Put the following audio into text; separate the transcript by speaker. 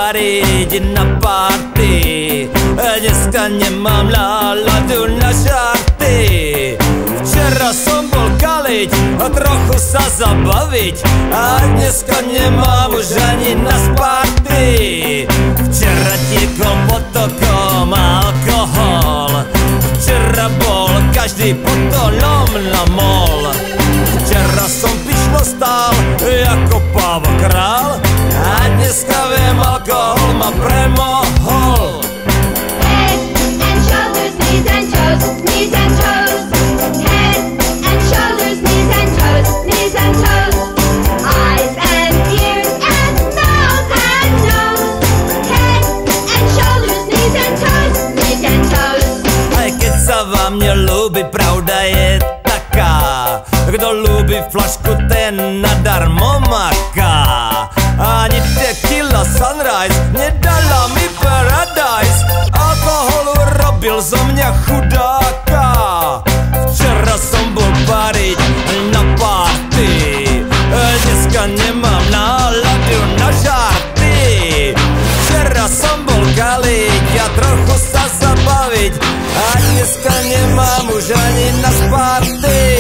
Speaker 1: pariť na party. Dneska nemám náladu na žarty. Včera som bol kaliť a trochu sa zabaviť, a dneska nemám už ani na sparty. Včera tiekol potokom alkohol, včera bol každý potolom na mol. Včera som pyšno stál jako Pávo král, a dneska viem, alkohol ma premohol.
Speaker 2: Head and shoulders, knees and toes, knees and toes. Head and shoulders, knees and toes, knees and toes. Eyes and ears and nose and nose. Head and shoulders, knees and toes, knees and toes.
Speaker 1: Aj keď sa vám neľúbi, pravda je taká, kto ľúbi flašku, ten nadarmo maká. Ani tequila sunrise nedala mi paradise, alkohol urobil zo mňa chudáka. Včera som bol pariť na party, dneska nemám náladu na žarty. Včera som bol kaliť a trochu sa zabaviť, a dneska nemám už ani na sparty.